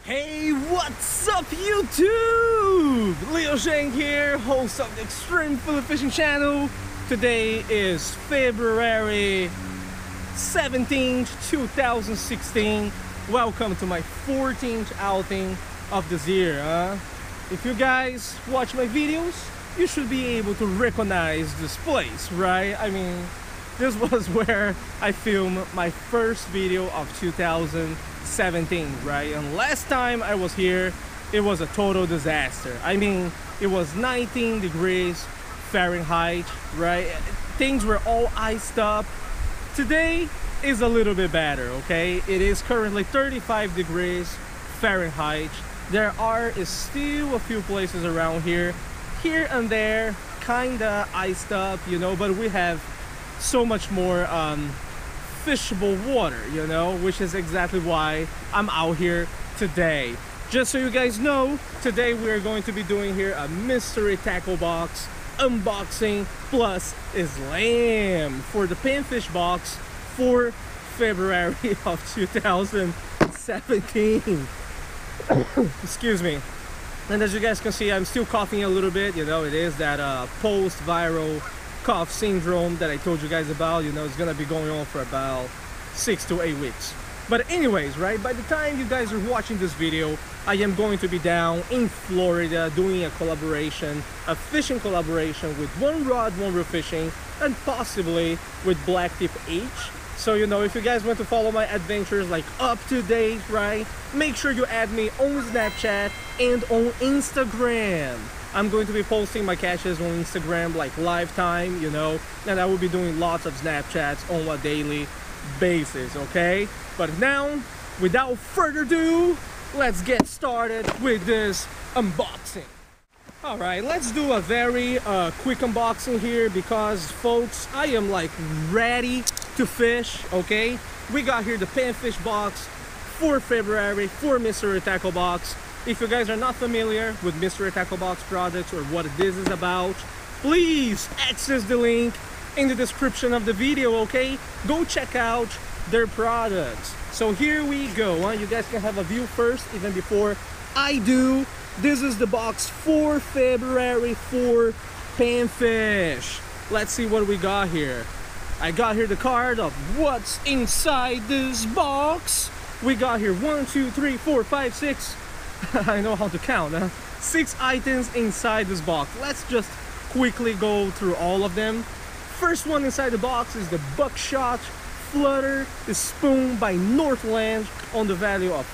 Hey, what's up YouTube? Leo Zhang here, host of the Extreme Fillet Fishing channel. Today is February 17th, 2016. Welcome to my 14th outing of this year. If you guys watch my videos, you should be able to recognize this place, right? I mean, this was where I filmed my first video of 2017, right? And last time I was here, it was a total disaster. I mean, it was 19 degrees Fahrenheit, right? Things were all iced up. Today is a little bit better, okay? It is currently 35 degrees Fahrenheit. There is still a few places around here and there, kinda iced up, you know, but we have so much more fishable water, you know, which is exactly why I'm out here today. Just so you guys know, today we're going to be doing here a mystery tackle box unboxing plus slam for the panfish box for February of 2017. Excuse me. And as you guys can see, I'm still coughing a little bit, you know, it is that post-viral cough syndrome that I told you guys about. You know, it's gonna be going on for about 6 to 8 weeks. But anyways, right, by the time you guys are watching this video, I am going to be down in Florida doing a collaboration, a fishing collaboration with One Rod, One Reel Fishing, and possibly with Blacktip H. So, you know, if you guys want to follow my adventures like up to date, right, make sure you add me on Snapchat and on Instagram. I'm going to be posting my catches on Instagram like live time, you know, and I will be doing lots of Snapchats on a daily basis, okay? But now, without further ado, let's get started with this unboxing. All right, let's do a very quick unboxing here because, folks, I am like ready to fish, okay? We got here the panfish box for February for Mystery Tackle Box. If you guys are not familiar with Mystery Tackle Box products or what this is about, please access the link in the description of the video, okay? Go check out their products. So here we go, you guys can have a view first, even before I do. This is the box for February for panfish. Let's see what we got here. I got here the card of what's inside this box. We got here 1, 2, 3, 4, 5, 6. I know how to count, 6 items inside this box. Let's just quickly go through all of them. First one inside the box is the Buckshot Flutter Spoon by Northland on the value of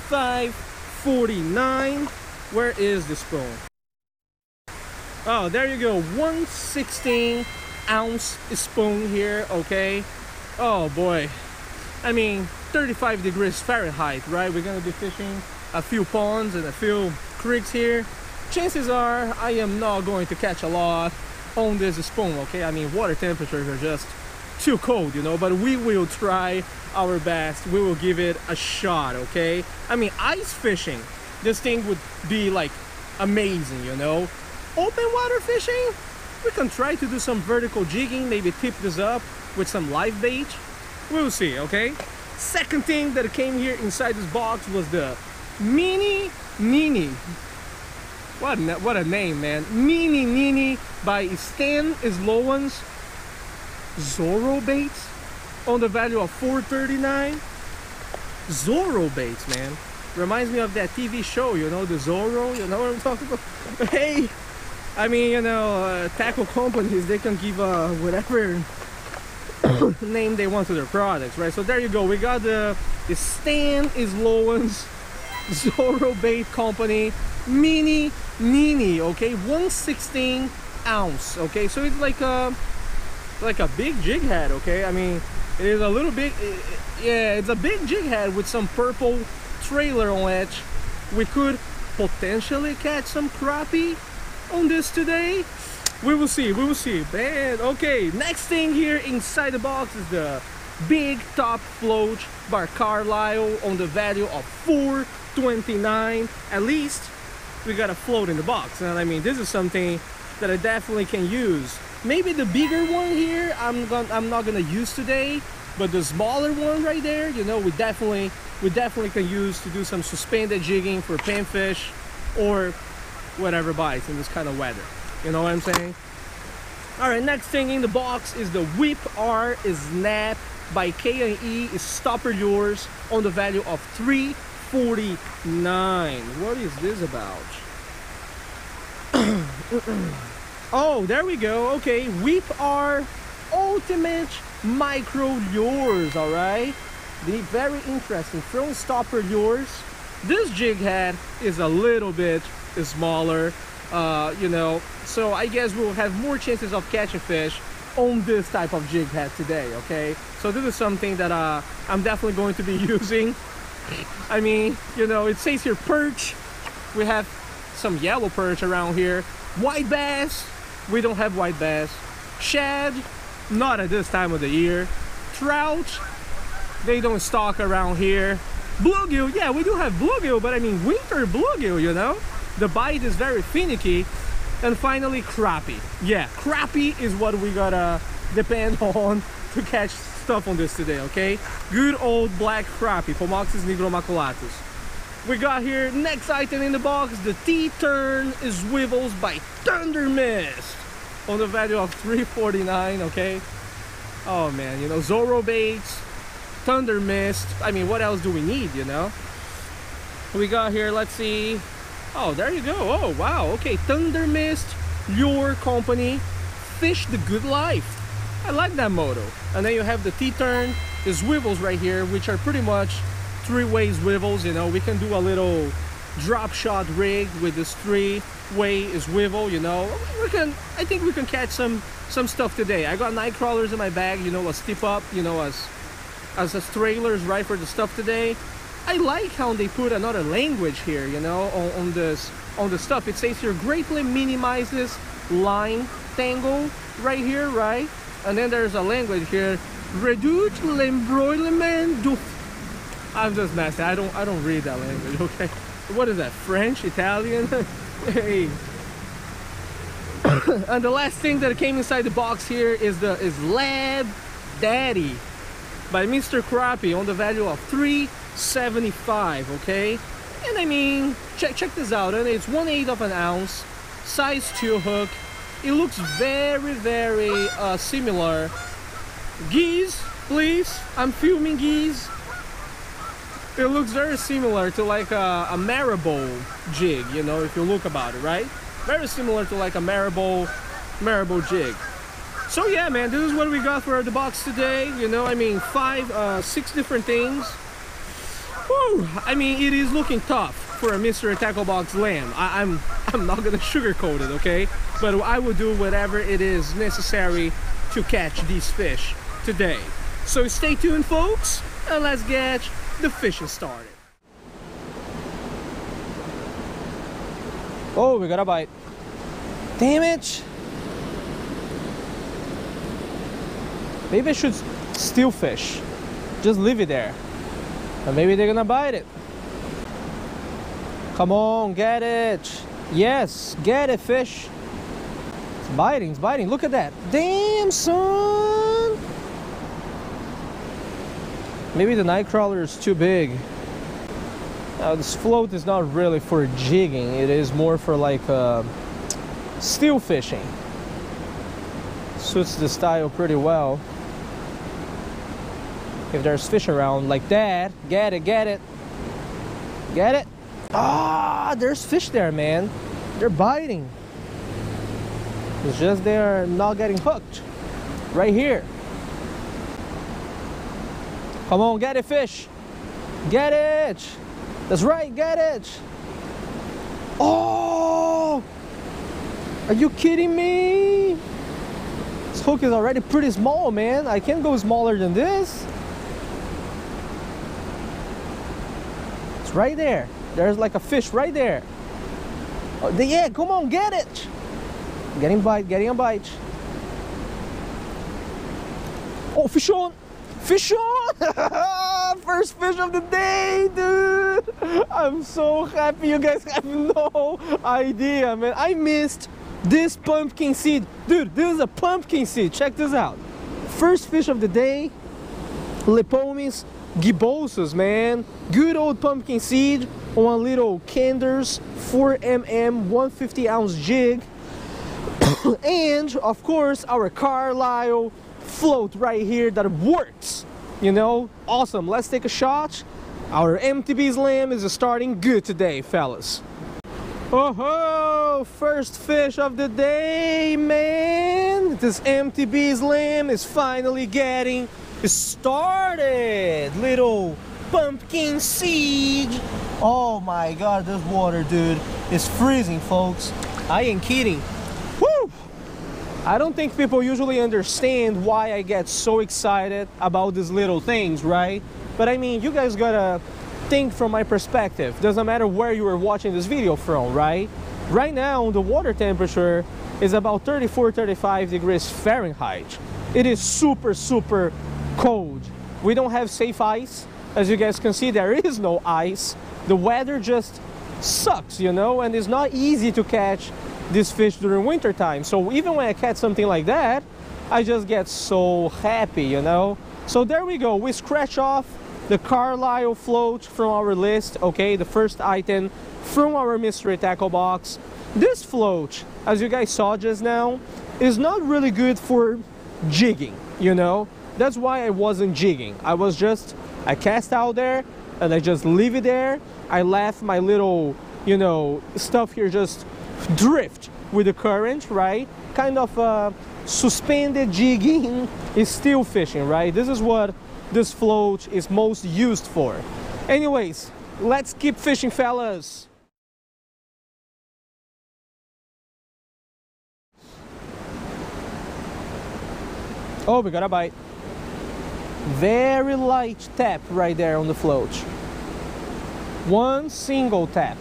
$5.49. Where is the spoon? Oh, there you go, 1/16 ounce spoon here, okay? Oh boy, I mean 35 degrees Fahrenheit, right? We're gonna be fishing a few ponds and a few creeks here. Chances are I am not going to catch a lot on this spoon, okay? I mean, water temperatures are just too cold, you know, but we will try our best. We will give it a shot, okay? I mean, ice fishing, this thing would be like amazing, you know? Open water fishing, we can try to do some vertical jigging, maybe tip this up with some live bait. We'll see, okay? Second thing that came here inside this box was the Mini Nini. What a name, man. Mini Nini by Stan Sloan's Zorro baits on the value of $4.39. Zorro baits, man. Reminds me of that TV show, you know, the Zorro, you know what I'm talking about? Hey, I mean, you know, tackle companies, they can give whatever name they want to their products, right? So there you go, we got the Stan Sloan's Zorro Bait Company Mini Nini, okay, 1/16 ounce, okay? So it's like a big jig head, okay? I mean, it is a little big, yeah, it's a big jig head with some purple trailer on it. We could potentially catch some crappie on this today. We will see, man. Okay, next thing here inside the box is the Big Top Float by Carlisle on the value of $4.29. At least we got a float in the box, and I mean, this is something that I definitely can use Maybe the bigger one here I'm not gonna use today, but the smaller one right there, you know, we definitely can use to do some suspended jigging for panfish or whatever bites in this kind of weather. You know what I'm saying? All right, next thing in the box is the Whip R Snap by K&E is Stopper Lures on the value of $349. What is this about? Oh, there we go. Okay, Whip R Ultimate Micro Lures. All right, the very interesting from Stopper Lures. This jig head is a little bit smaller, you know, so I guess we'll have more chances of catching fish on this type of jig head today. Okay, so this is something that I'm definitely going to be using. I mean, you know, it says here perch. We have some yellow perch around here. White bass, we don't have white bass. Shad, not at this time of the year. Trout, they don't stock around here. Bluegill, yeah, we do have bluegill, but I mean winter bluegill, you know, the bite is very finicky. And finally, crappie. Yeah, crappie is what we gotta depend on to catch stuff on this today. Okay, good old black crappie, Pomoxys nigromaculatus. We got here next item in the box, the T-Turn Swivels by Thunder Mist on the value of $349. Okay, oh man, you know, Zorro baits, Thunder Mist. I mean, what else do we need, you know? We got here, let's see. Oh, there you go. Oh, wow. Okay, Thunder Mist Lure Company, Fish the Good Life. I like that motto. And then you have the T-Turn, the swivels right here, which are pretty much three-way swivels. You know, we can do a little drop shot rig with this three-way swivel. You know, I think we can catch some stuff today. I got night crawlers in my bag. You know, as tip up. You know, as trailers, right, for the stuff today. I like how they put another language here, you know, on the stuff. It says here greatly minimizes line tangle right here, right? And then there's a language here, reduce l'embroilement du. I'm just messing. I don't read that language. Okay, what is that? French, Italian? Hey. And the last thing that came inside the box here is Lab Daddy by Mr. Crappie on the value of $375. Okay, and I mean, check this out, and it's 1/8 of an ounce, size 2 hook. It looks very similar. Geese, please, I'm filming geese. It looks very similar to like a marabou jig, you know, if you look about it, right? Very similar to like a marabou jig. So yeah, man, this is what we got for the box today. You know, I mean, 6 different things. Whew, I mean, it is looking tough for a Mr. Tackle Box Lamb. I'm not gonna sugarcoat it, okay? But I will do whatever it is necessary to catch these fish today. So stay tuned, folks, and let's get the fishing started. Oh, we got a bite. Damn it! Maybe I should steal fish. Just leave it there. And maybe they're gonna bite it. Come on, get it. Yes, get it, fish. It's biting, it's biting. Look at that. Damn, son. Maybe the nightcrawler is too big. Now, this float is not really for jigging. It is more for like steel fishing. Suits the style pretty well. If there's fish around like that, get it, get it. Get it? Ah, there's fish there, man. They're biting. It's just they're not getting hooked. Right here. Come on, get it, fish. Get it. That's right, get it. Oh! Are you kidding me? This hook is already pretty small, man. I can't go smaller than this. It's right there. There's like a fish right there. Oh, yeah, come on, get it. Getting bite, getting a bite. Oh, fish on. Fish on. First fish of the day, dude. I'm so happy. You guys have no idea, man. I missed This pumpkin seed, dude, this is a pumpkin seed. Check this out. First fish of the day, Lepomis gibbosus, man. Good old pumpkin seed on a little Cander's 4mm 150-ounce jig. And of course our Carlisle float right here that works, you know. Awesome. Let's take a shot. Our MTB Slam is starting good today, fellas. Oh ho, first fish of the day, man. This MTB Slam is finally getting started. Little pumpkin seed. Oh my god, this water, dude, is freezing, folks. I ain't kidding. Woo! I don't think people usually understand why I get so excited about these little things, right? But I mean, you guys gotta think from my perspective. Doesn't matter where you are watching this video from, right? Right now, the water temperature is about 34-35 degrees Fahrenheit. It is super, super cold. We don't have safe ice. As you guys can see, there is no ice. The weather just sucks, you know, and it's not easy to catch this fish during winter time. So even when I catch something like that, I just get so happy, you know. So there we go. We scratch off the Carlisle float from our list. Okay, the first item from our mystery tackle box. This float, as you guys saw just now, is not really good for jigging, you know. That's why I wasn't jigging. I cast out there and I just leave it there. I left my little, you know, stuff here just drift with the current, right? Kind of suspended jigging is still fishing, right? This is what this float is most used for. Anyways, let's keep fishing, fellas. Oh, we got a bite. Very light tap right there on the float. One single tap.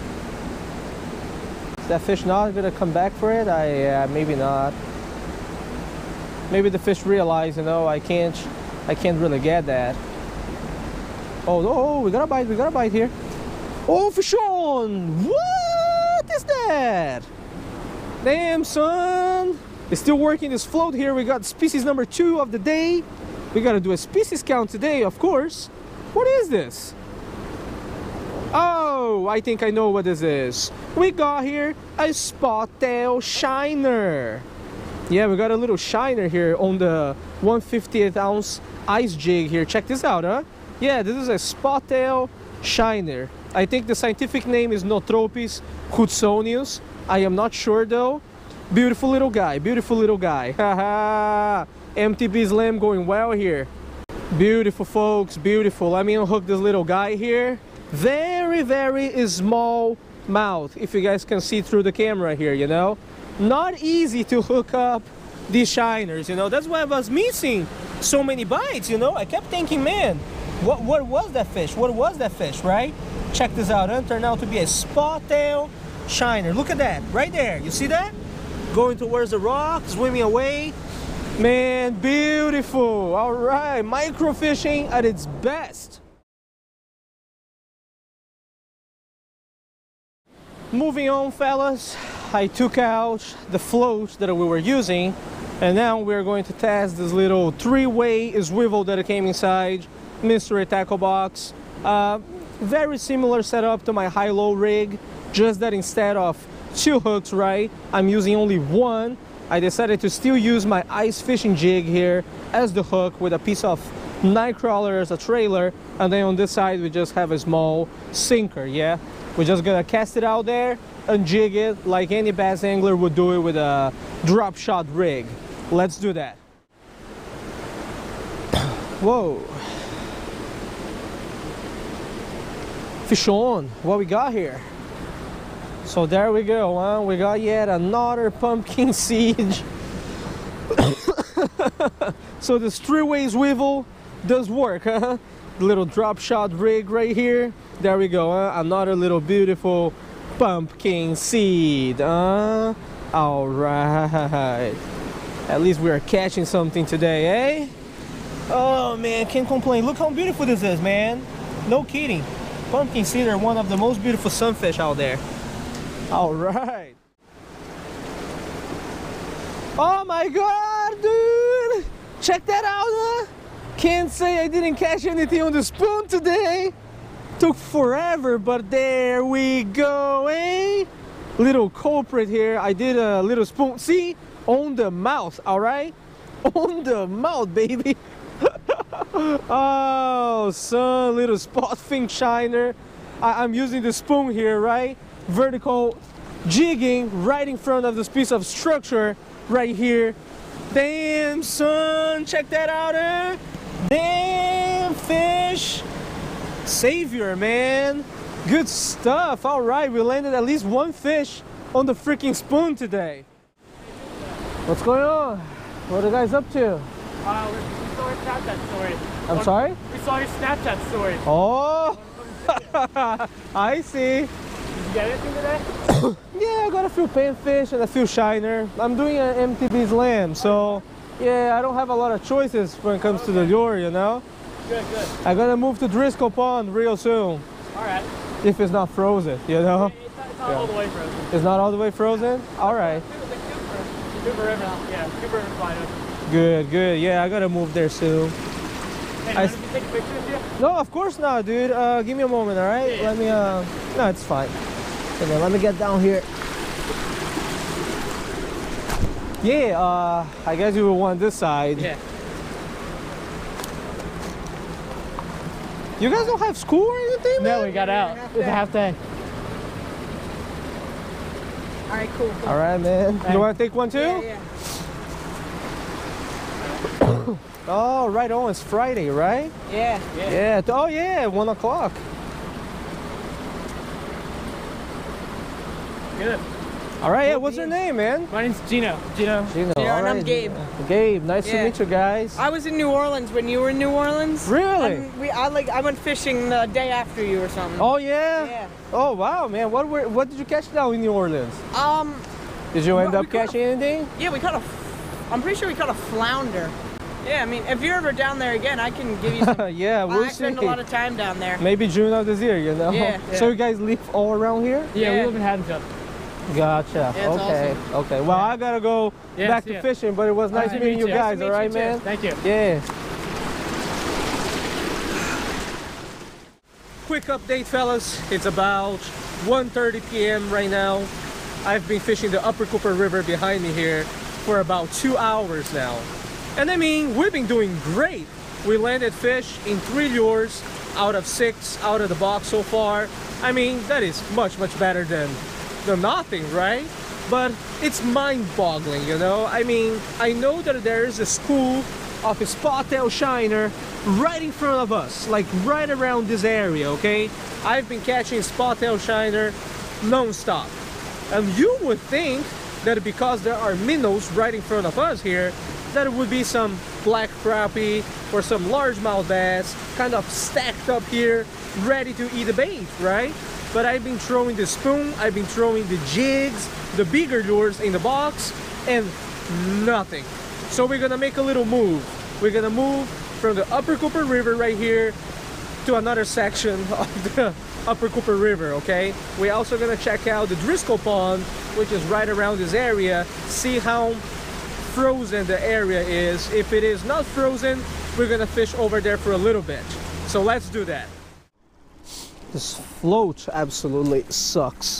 Is that fish not gonna come back for it? Maybe not. Maybe the fish realized, you know, I can't really get that. Oh no, we got a bite here. Oh, fish on! What is that? Damn, son! It's still working this float here. We got species number 2 of the day. We gotta do a species count today, of course. What is this? Oh, I think I know what this is. We got here a spot tail shiner. Yeah, we got a little shiner here on the 1/50th-ounce ice jig here. Check this out, huh? Yeah, this is a spot tail shiner. I think the scientific name is Notropis hudsonius. I am not sure though. Beautiful little guy, beautiful little guy. Haha. MTB Slam going well here. Beautiful, folks, beautiful. Let me unhook this little guy here. Very, very small mouth, if you guys can see through the camera here, you know. Not easy to hook up these shiners, you know. That's why I was missing so many bites, you know. I kept thinking, man, what was that fish? What was that fish, right? Check this out, huh? Turned out to be a spot tail shiner. Look at that, right there. You see that? Going towards the rock, swimming away. Man, beautiful. All right, microfishing at its best. Moving on, fellas, I took out the float that we were using, and now we're going to test this little 3-way swivel that came inside mystery tackle box. Very similar setup to my high-low rig, just that instead of 2 hooks, right, I'm using only 1. I decided to still use my ice fishing jig here as the hook with a piece of Nightcrawler as a trailer, and then on this side we just have a small sinker. Yeah, we're just gonna cast it out there and jig it like any bass angler would do it with a drop shot rig. Let's do that. Whoa, fish on. What we got here? So there we go, huh? We got yet another pumpkin seed. So this 3-way swivel does work, huh? The little drop shot rig right here. There we go, huh? Another little beautiful pumpkin seed, huh? All right. At least we are catching something today, eh? Oh man, can't complain. Look how beautiful this is, man. No kidding. Pumpkin seed are one of the most beautiful sunfish out there. All right. Oh my god, dude! Check that out, huh? Can't say I didn't catch anything on the spoon today. Took forever, but there we go, eh? Little culprit here. I did a little spoon. See? On the mouth, alright? On the mouth, baby. Oh, son, little spot fin shiner. I'm using the spoon here, right? Vertical jigging right in front of this piece of structure right here. Damn, son, check that out, eh? Damn, fish. Savior, man. Good stuff. All right, we landed at least one fish on the freaking spoon today. What's going on? What are you guys up to? We saw your Snapchat story. I'm sorry? We saw your Snapchat story. Oh, I see. Did you get anything today? Yeah, I got a few panfish and a few shiner. I'm doing an MTB's lamb, so yeah, I don't have a lot of choices when it comes to the lure, you know? Good, good. I'm gonna move to Driscoll Pond real soon. All right. If it's not frozen, you know? It's not all the way frozen. It's not all the way frozen? All right. Cooper River, yeah, Cooper River fine. Good, good. Yeah, I gotta move there soon. Hey, did you take a picture with you? No, of course not, dude. Give me a moment, all right? Yeah. Let me, no, it's fine. Okay, let me get down here. Yeah, I guess you will want this side. Yeah. You guys don't have school or anything, man? No, we got out. It's a half day. All right, cool. All right, man. You want to take one too? Yeah. Oh, right on. It's Friday, right? Yeah. Yeah. Oh, yeah. 1 o'clock. Good. All right. Yeah. What's your name, man? My name's Gino. Gino. Gino. Yeah, all and I'm right. Gabe. Gabe. Nice to Yeah. meet you guys. I was in New Orleans when you were in New Orleans. Really? I went fishing the day after you or something. Oh, yeah? Yeah. Oh, wow, man. What did you catch down in New Orleans? Did you end we up caught a- catching anything? Yeah, I'm pretty sure we caught a flounder. Yeah, I mean, if you're ever down there again, I can give you some. Yeah, we'll I spend a see. lot of time down there. Maybe June of this year, you know? Yeah, So yeah. you guys live all around here? Yeah, we Yeah. live in Haddonfield. Gotcha. Yeah, it's okay. Okay. Well, I gotta go Yes, back to yeah. fishing, but it was nice Nice to meeting meet you you. guys. Nice to All meet right, you, too. man. Thank you. Yeah. Quick update, fellas. It's about 1:30 p.m. right now. I've been fishing the Upper Cooper River behind me here for about 2 hours now. And I mean, we've been doing great. We landed fish in 3 lures out of 6 out of the box so far. I mean, that is much, much better than nothing, right? But it's mind-boggling, you know? I mean, I know that there is a school of a spot-tail shiner right in front of us, like right around this area, okay? I've been catching spot-tail shiner non-stop. And you would think that because there are minnows right in front of us here, that it would be some black crappie or some largemouth bass kind of stacked up here, ready to eat the bait, right? But I've been throwing the spoon, I've been throwing the jigs, the bigger lures in the box, and nothing. So we're gonna make a little move. We're gonna move from the Upper Cooper River right here to another section of the Upper Cooper River, okay? We're also gonna check out the Driscoll Pond, which is right around this area, see how frozen the area is. If it is not frozen, we're gonna fish over there for a little bit. So let's do that. This float absolutely sucks.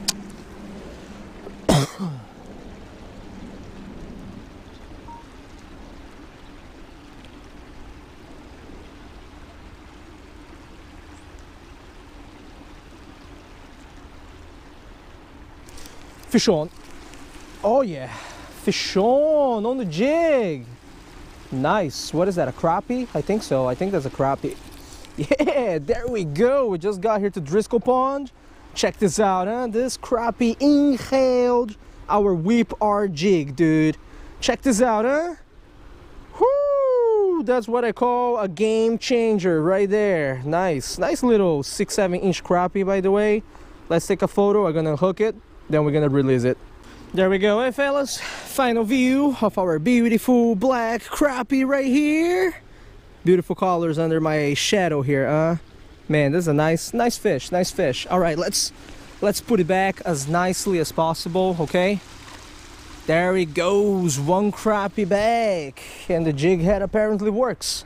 Fish on. Oh yeah, fish on the jig. Nice. What is that, a crappie? I think so. I think that's a crappie. Yeah, there we go. We just got here to Driscoll Pond. Check this out, huh? This crappie inhaled our whip R jig, dude. Check this out, huh? Whoo! That's what I call a game changer right there. Nice. Nice little 6-7 inch crappie, by the way. Let's take a photo. I'm gonna hook it, then we're gonna release it. There we go, hey fellas. Final view of our beautiful black crappie right here. Beautiful colors under my shadow here, man, this is a nice fish, nice fish. All right, let's put it back as nicely as possible, okay? There it goes, one crappie back, and the jig head apparently works.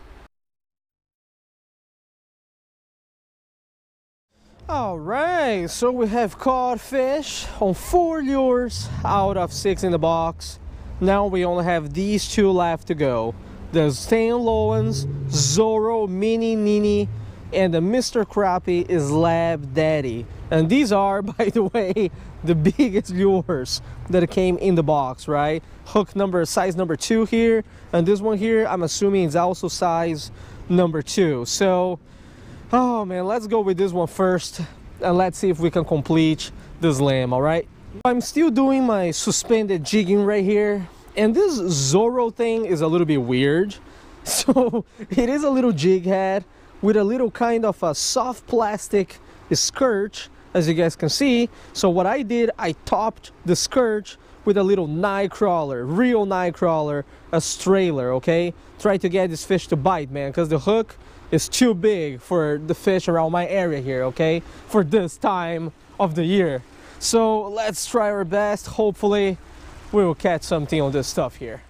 Alright, so we have caught fish on 4 lures out of 6 in the box. Now we only have these 2 left to go. The Stan Lowens, Zorro, Mini Nini, and the Mr. Crappie is Lab Daddy. And these are, by the way, the biggest lures that came in the box, right? Hook number, size number 2 here, and this one here, I'm assuming is also size number 2. So, oh man, let's go with this one first, and let's see if we can complete this lamb, all right? I'm still doing my suspended jigging right here, and this Zorro thing is a little bit weird. So, it is a little jig head with a little kind of a soft plastic skirt, as you guys can see. So what I did, I topped the skirt with a little night crawler, real night crawler, a strailer, okay? Try to get this fish to bite, man, because the hook is too big for the fish around my area here, okay? For this time of the year. So let's try our best. Hopefully we will catch something on this stuff here.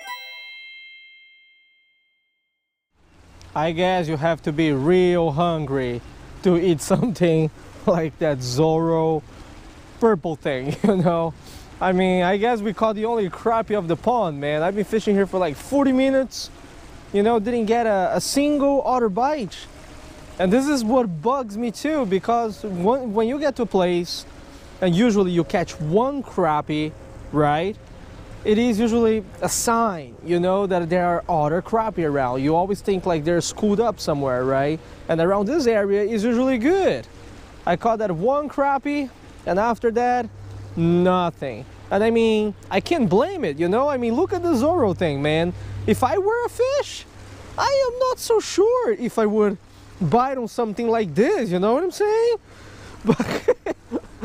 I guess you have to be real hungry to eat something like that Zorro purple thing, you know? I mean, I guess we caught the only crappie of the pond, man. I've been fishing here for like 40 minutes, you know, didn't get a single other bite. And this is what bugs me too, because when you get to a place and usually you catch one crappie, right? It is usually a sign, you know, that there are other crappie around. You always think like they're schooled up somewhere, right? And around this area is usually good. I caught that one crappie, and after that, nothing. And I mean, I can't blame it, you know? I mean, look at the Zorro thing, man. If I were a fish, I am not so sure if I would bite on something like this, you know what I'm saying? But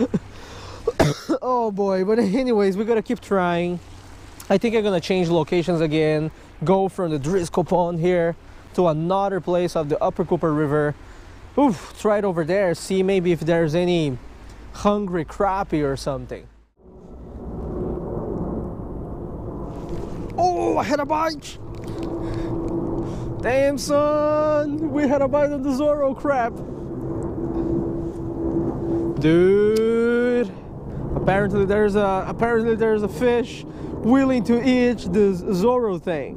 oh boy, but anyways, we gotta keep trying. I think I'm gonna change locations again, go from the Driscoll Pond here to another place of the Upper Cooper River. Oof, try it over there, see maybe if there's any hungry crappie or something. Oh, I had a bite! Damn, son! We had a bite of the Zorro crap. Dude! Apparently there's a fish willing to eat this Zorro thing.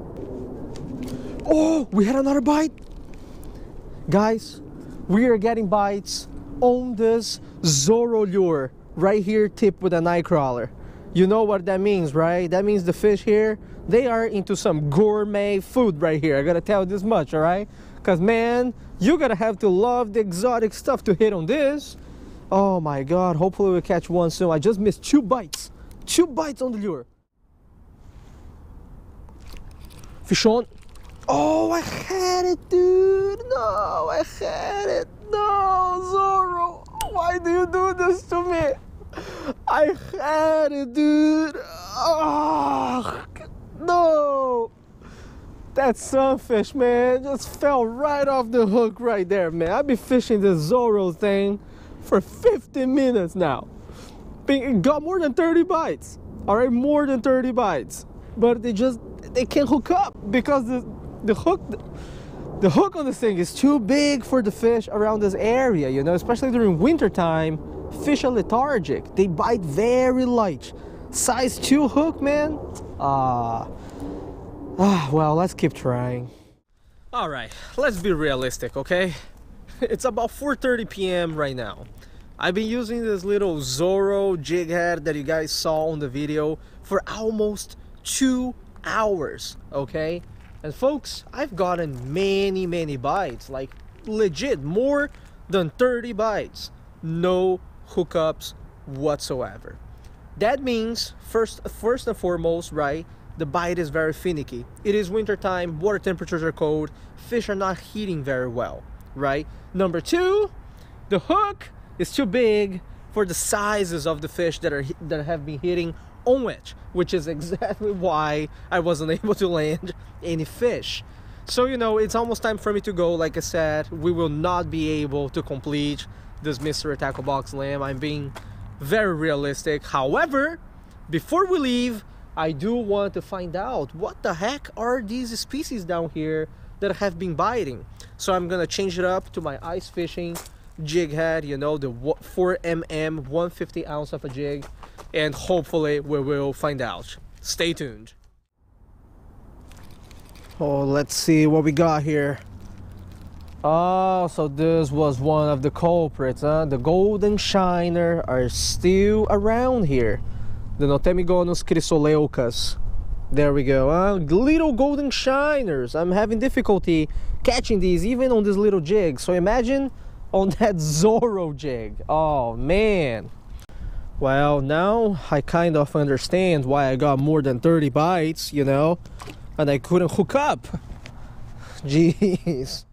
Oh, we had another bite. Guys, we are getting bites on this Zorro lure right here, tipped with a night crawler. You know what that means, right? That means the fish here, they are into some gourmet food right here. I gotta tell you this much, all right? Because man, you gotta have to love the exotic stuff to hit on this. Oh my God, hopefully we'll catch one soon. I just missed 2 bites. 2 bites on the lure. Fish on. Oh, I had it, dude. No, I had it. No, Zorro. Why do you do this to me? I had it, dude. Oh, no. That sunfish, man, just fell right off the hook right there, man. I've been fishing this Zorro thing for 50 minutes now. Got more than 30 bites. All right, more than 30 bites. But they can't hook up because the hook on this thing is too big for the fish around this area, you know, especially during winter time. Fish are lethargic. They bite very light. Size 2 hook, man. Well, let's keep trying. All right, let's be realistic, okay? It's about 4:30 p.m. right now. I've been using this little Zorro jig head that you guys saw on the video for almost 2 hours, okay? And folks, I've gotten many bites, like legit more than 30 bites. No hookups whatsoever. That means first and foremost, right, the bite is very finicky. It is winter time, water temperatures are cold, fish are not heating very well, right? Number 2, the hook is too big for the sizes of the fish that have been hitting on it, which is exactly why I wasn't able to land any fish. So, you know, it's almost time for me to go. Like I said, we will not be able to complete this mystery tackle box lamb. I'm being very realistic. However, before we leave, I do want to find out what the heck are these species down here that have been biting. So I'm gonna change it up to my ice fishing jig head, you know, the 4mm 150 ounce of a jig, and hopefully we will find out. Stay tuned. Oh, let's see what we got here. Oh, so this was one of the culprits, huh? The golden shiner are still around here. The Notemigonus chrysoleucas. There we go, huh? Little golden shiners. I'm having difficulty catching these even on this little jig. So imagine on that Zorro jig. Oh, man. Well, now I kind of understand why I got more than 30 bites, you know, and I couldn't hook up. Jeez.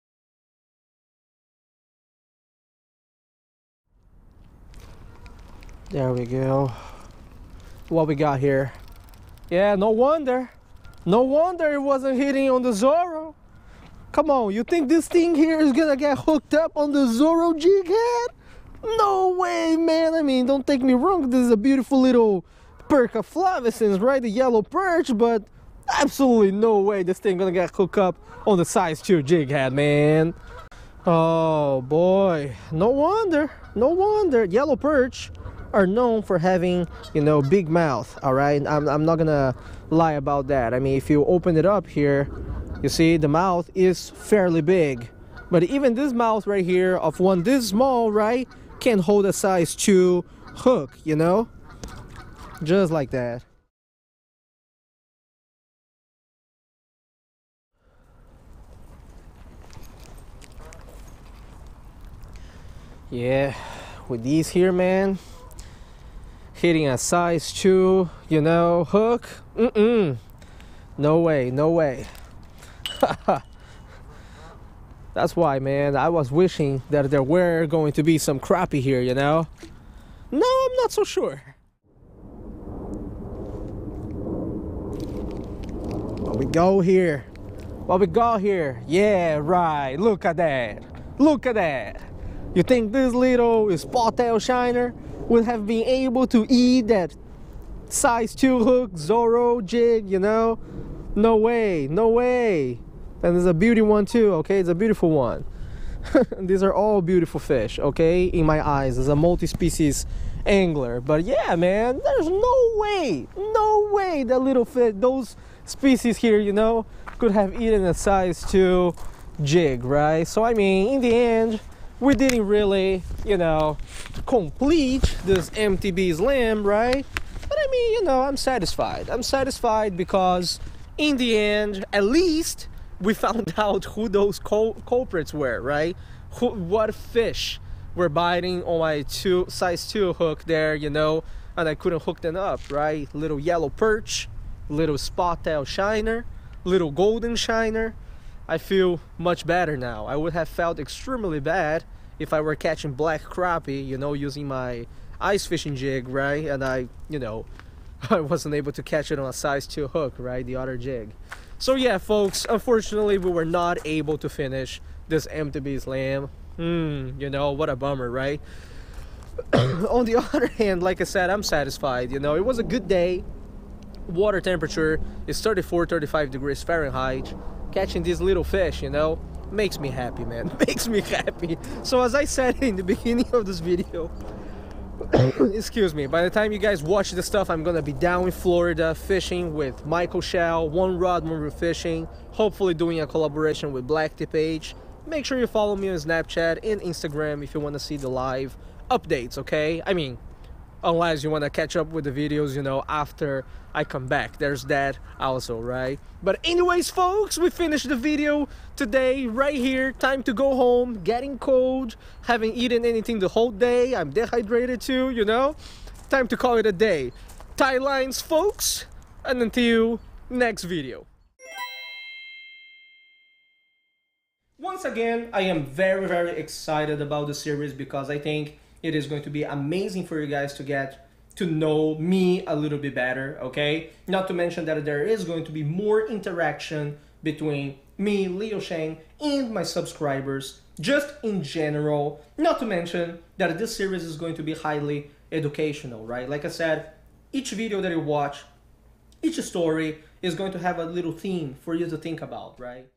There we go. What we got here? Yeah, no wonder. No wonder it wasn't hitting on the Zorro. Come on, you think this thing here is gonna get hooked up on the Zorro jig head? No way, man. I mean, don't take me wrong. This is a beautiful little Perca flavescens, right? The yellow perch, but absolutely no way this thing gonna get hooked up on the size 2 jig head, man. Oh boy, no wonder. No wonder. Yellow perch are known for having, you know, big mouth. All right, I'm not gonna lie about that. I mean, if you open it up here, you see the mouth is fairly big, but even this mouth right here of one this small, right, can hold a size 2 hook, you know, just like that. Yeah, with these here, man, hitting a size 2, you know, hook, no way, no way. That's why, man, I was wishing that there were going to be some crappie here, you know. No, I'm not so sure. What we go here? What we got here? Yeah, right, look at that. Look at that. You think this little spot-tail shiner would have been able to eat that size 2 hook Zorro jig, you know? No way, no way. And there's a beauty one too, okay? It's a beautiful one. These are all beautiful fish, okay? In my eyes, as a multi-species angler. But yeah, man, there's no way that little fish, those species here, you know, could have eaten a size 2 jig, right? So I mean, in the end, we didn't really, you know, complete this MTB Slam, right? But I mean, you know, I'm satisfied. I'm satisfied because in the end, at least we found out who those culprits were, right? What fish were biting on my size 2 hook there, you know, and I couldn't hook them up, right? Little yellow perch, little spot-tail shiner, little golden shiner. I feel much better now. I would have felt extremely bad if I were catching black crappie, you know, using my ice fishing jig, right? And I, you know, I wasn't able to catch it on a size 2 hook, right? The other jig. So yeah, folks, unfortunately we were not able to finish this MTB Slam. You know, what a bummer, right? On the other hand, like I said, I'm satisfied. You know, it was a good day. Water temperature is 34-35 degrees Fahrenheit. Catching these little fish, you know, makes me happy, man. Makes me happy. So as I said in the beginning of this video, excuse me, by the time you guys watch this stuff, I'm gonna be down in Florida fishing with Michael Shell, One Rod One Reel Fishing, hopefully doing a collaboration with Blacktip H. Make sure you follow me on Snapchat and Instagram if you want to see the live updates, okay? I mean, unless you want to catch up with the videos, you know, after I come back. There's that also, right? But anyways, folks, we finished the video today right here. Time to go home. Getting cold. Haven't eaten anything the whole day. I'm dehydrated too, you know. Time to call it a day. Tie lines, folks. And until next video. Once again, I am very, very excited about the series because I think it is going to be amazing for you guys to get to know me a little bit better, okay? Not to mention that there is going to be more interaction between me, Leo Sheng, and my subscribers, just in general. Not to mention that this series is going to be highly educational, right? Like I said, each video that you watch, each story is going to have a little theme for you to think about, right?